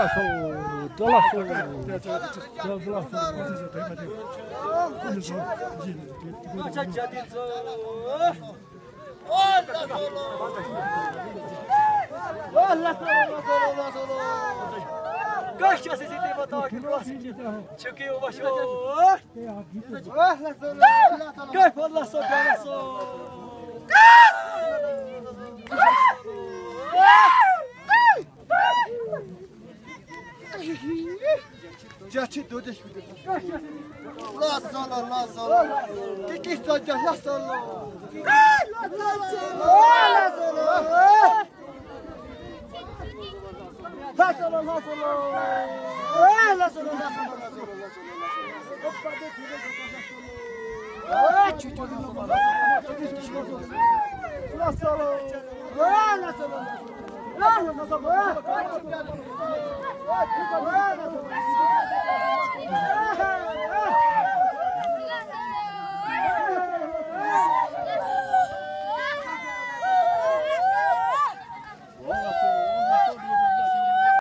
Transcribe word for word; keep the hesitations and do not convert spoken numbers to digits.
Gościa se siete botaque próximo. Chuki o baixo. Cai por lá só para só. Já te dou deixa. Lá solo, lá solo. Que que está já lá solo. Lá solo. Lá solo. Lá solo, lá solo. Ah, lá solo, lá solo, lá solo, lá solo. Opa, dentro desse solo. Ah, chuchu, lá solo. Lá solo. Ah, lá solo. Lá solo. Lá solo.